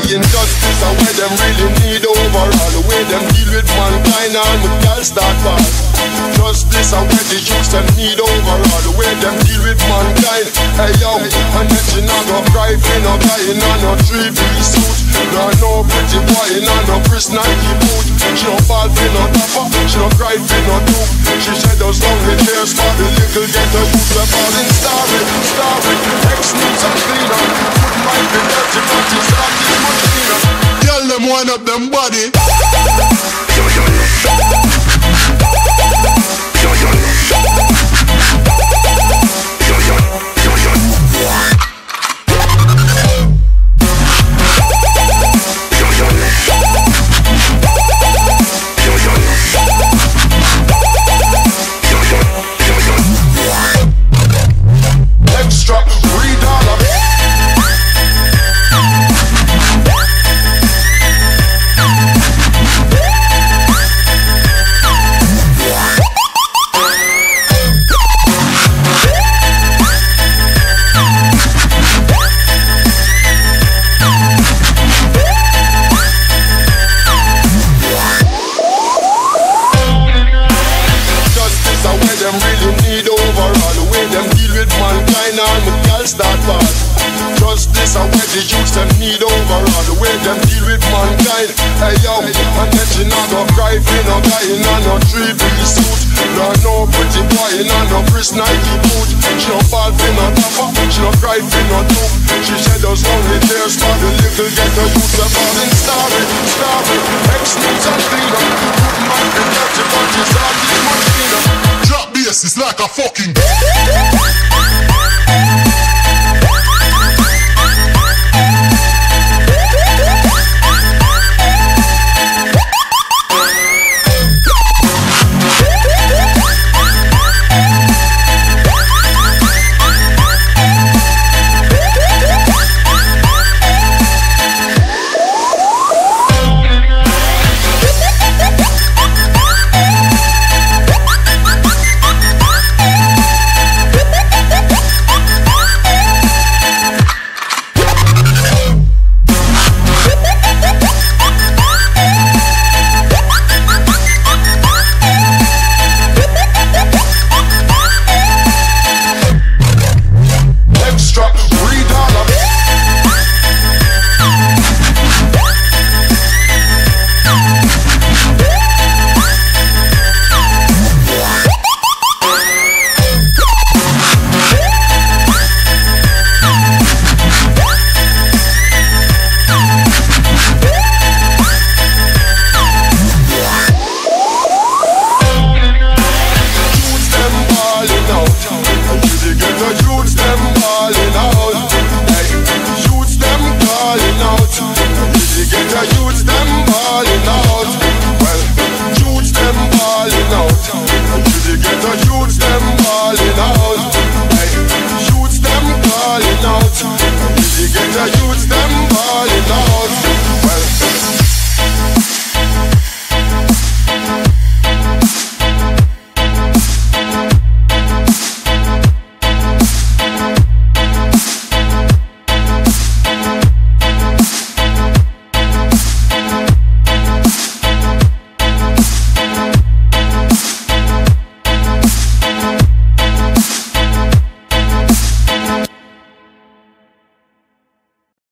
injustice and where them really need overall. The way them deal with mankind and with girl start fast. Justice and where the youths them need overall. The way them deal with mankind. Hey yo, and that she not go cry for no guy in no 3-piece suit. No pretty boy in no Chris Nike boot. She no fall for no topper, she no cry for no duke. She shed those lonely tears for the little ghetto youth. We're falling starving, ex-news and cleaner. Good mind be dirty, but it's not this much cleaner. Tell them wind up them body. Start fast. Justice and where the youths them need overall. The way them deal with mankind. Hey yo, and then she not go cry for no guy in no 3-piece suit. No pretty boy in no Chris Nike boot. She no fall for no topper, she no cry for no duke. She shed those lonely tears for the little ghetto youth. They're falling starving, ex-news and cleaner. Good man be dirty, but it's all this much cleaner. Drop bass, it's like a fucking